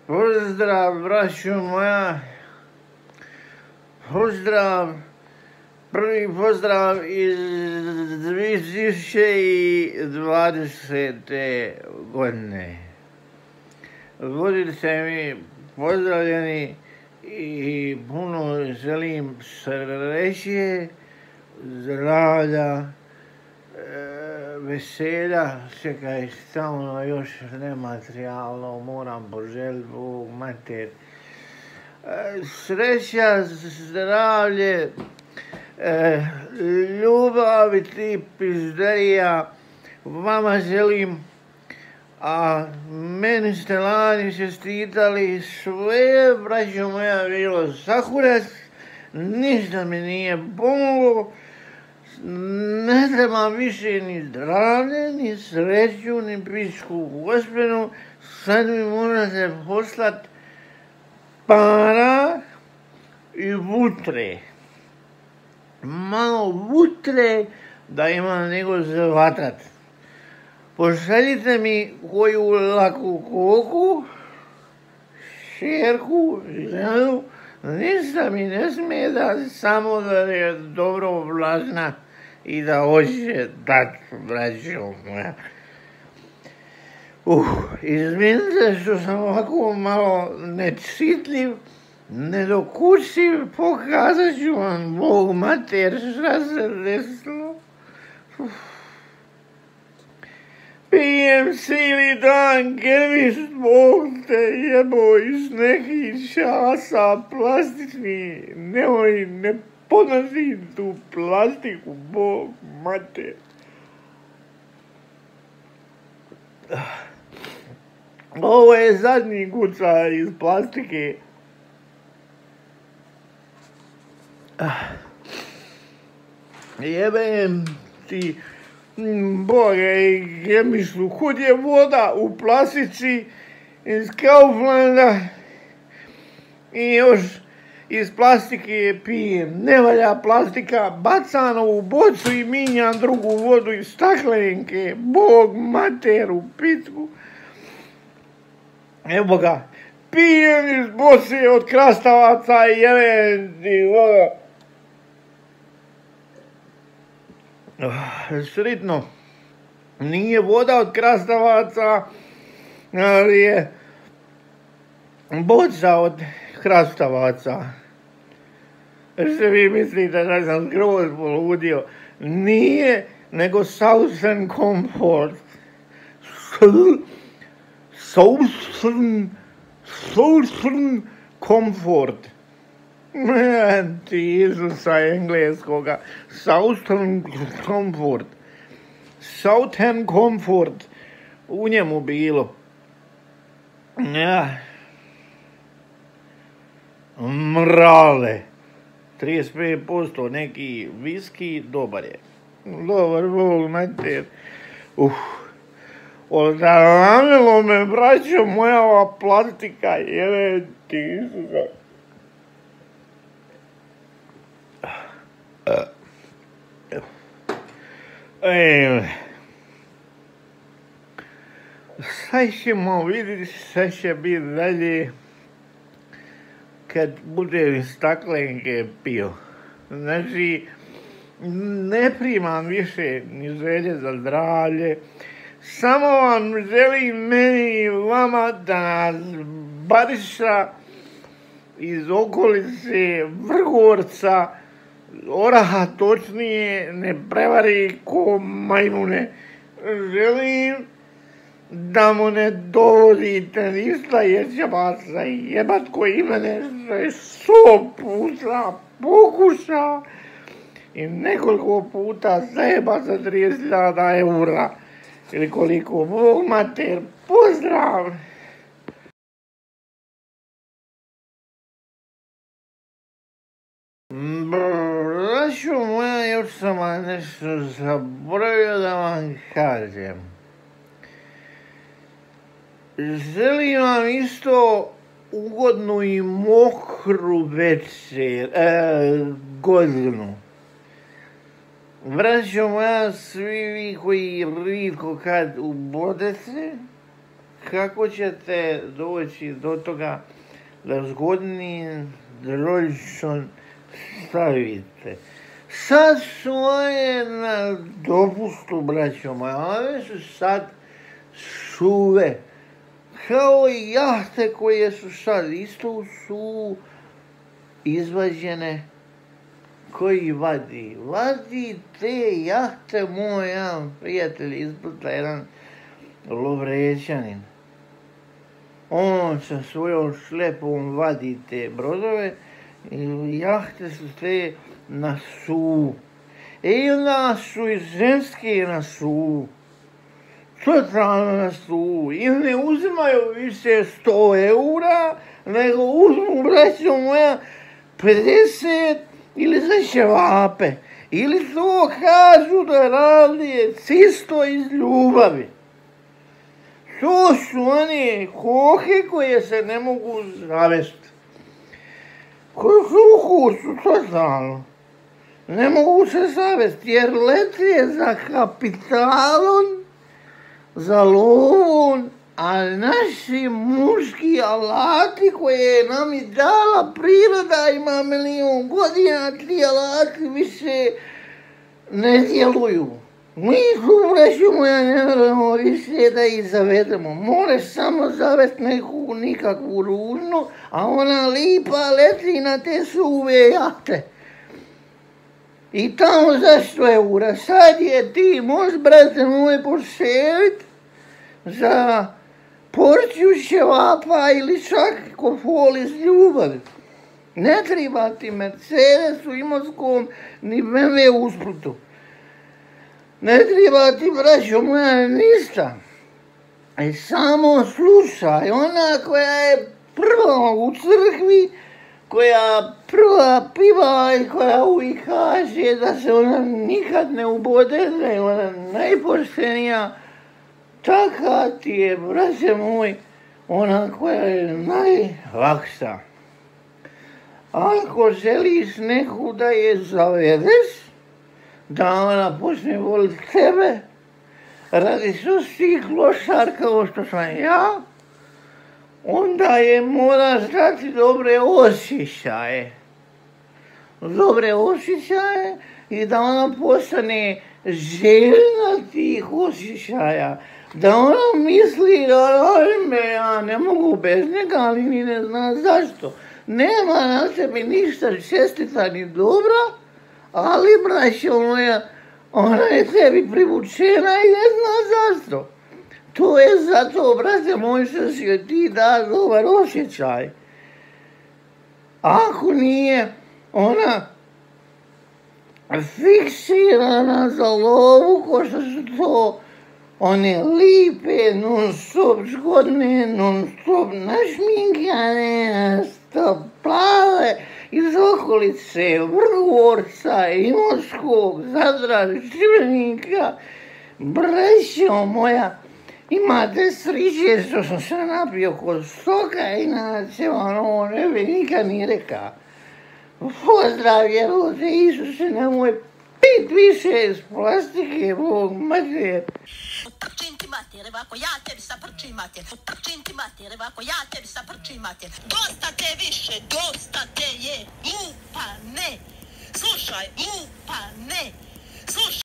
Pozdrav, braćo moja. Pozdrav. Prvi pozdrav iz 2020. godine. Budite mi pozdravljeni i puno želim sreće, zdravlja, veselja. Čekaj, stalno još nematerijalno moram poželjeti Bog mater. Sreća, zdravlje, ljubav i ti pizderija vama želim, a meni ste lani čestitali sve, braćo moja, bilo sakurac, ništa mi nije pomoglo, ne trebam više ni zdravlje, ni sreću, ni pičku gospenu, sad mi morate poslat para i vutre. Malo vutre da imam nego za vatrat. Pošaljite mi koju laku koku, šerku, ženu, ništa mi ne smeta, samo da je dobro vlažna i da hoće dat, braćo moja. Izvinite što sam ovako malo nečitljiv, nedokučiv, pokazat ću vam, Bog mater, šta se desilo. Pijem cijeli dan kemiš, Bog te jebo iz nekih časa plastični, nemoj, ne podnosim tu plastiku, Bog mater. Ovo je zadnji kuca iz plastike. Jebem ti Boge i Gemišlu, kud je voda u plastici iz Kauflanda i još iz plastike pijem. Ne valja plastika, bacano u bocu i minjam drugu vodu iz staklenke. Bog materu, pitku. Evo ga, pijem iz boce od krastavaca i jebem ti voda. Sretno, nije voda od krastavaca, ali je boca od krastavaca. Što vi mislite da sam skroz poludio? Nije, nego Southern Comfort. Southern Comfort. Ti Isusa engleskoga. Southern Comfort. Southern Comfort. U njemu bilo. Ja. Mrale. 35% neki viski, dobar je. Dobar, Bog mater. Odavljalo me, braćo moja, ova plastika, jebe ti Isusa. Sad ćemo vidjeti šta će biti dalje kad budem staklenke pio. Znači, ne primam više ni želje za zdravlje, samo vam želim, meni i vama, da nas Bariša iz okolice Vrgorca, Oraha točnije, ne prevari ko majmune. Želim da mu ne dovodite ništa jer će vas zajebat koji mene 100 puta pokuša i nekoliko puta zajeba za 30.000 eura. Ili koliko, Bog mater, pozdrav! Braćo moja, još sam vam nešto zaboravio da vam kažem. Želim vam isto ugodnu i mokru večer, godinu. Braćo moja, svi vi koji rijetko kad ubodete, kako ćete doći do toga da zgodni rođičon stavite. Sad su one na dopustu, braćo moja, one su sad suve. Kao i jahte koje su sad isto su izvađene. Koji vadi? Vadi te jahte moj jedan prijatelj izplata, jedan Lovrećanin. On sa svojom šlepom vadi te brodove i jahte su te na suvu. I onda su i ženske na suvu. Totalno na suvu. I ne uzimaju više 100 eura, nego uzmu, braćo moja, 50 ili za ćevape. Ili to kažu da radi čisto iz ljubavi. To su one koke koje se ne mogu zavesti. Koje su totalno. Ne mogu se zavesti jer lete za kapitalom, za lovom, a naši muški alati koje nam je dala priroda, ima 1.000.000 godina, ti alati više ne djeluju. Mi tu, braćo moja, ne moramo više da ih zavedemo. Moraš samo zavesti neku nikakvu ružnu, a ona lipa leti na te suve jahte. I tamo za 100 eura. Sad je ti možeš, brate moj, poševit za porciju ćevapa ili čak kofol iz ljubavi. Ne treba ti Mercedes u Imotskom ni BMW u Splitu. Ne treba ti, braćo moja, ništa. I samo slušaj, ona koja je prva u crkvi, koja prva piva i koja uvijek kaže da se ona nikad ne ubode, da je ona najpoštenija, taka ti je, braće moj, ona koja je najlakša. Ako želiš neku da je zavedeš, da ona počne voliti tebe, radi svih klošar kao što sam ja, onda je moraš dati dobre osjećaje. Dobre osjećaje i da ona postane željna tih osjećaja. Da ona misli, ajme, ja ne mogu bez njega, ali ni ne zna zašto. Nema na sebi ništa čestita ni dobra, ali, braćo moja, ona je tebi privučena i ne zna zašto. To je zato, brate moj, što si joj ti da dobar osjećaj. Ako nije ona fiksirana za lovu, ko što su to one lipe, non stop zgodne, non stop našminkane, non stop plave, iz okolice Vrgorca, Imotskog, Zadra, Šibenika, braćo moja, imate sreće što sam se napio kod stoka, inače ono ne bi nikad ni rekao. Pozdrav, vjerujte Isuse, nemoj pit više iz plastike, Bog mater. Prčim ti mater, ovako ja tebi saprčim mater. Prčim ti mater, ovako ja tebi saprčim mater. Dosta te više, dosta te je. Lupa ne. Slušaj, lupa ne. Slušaj.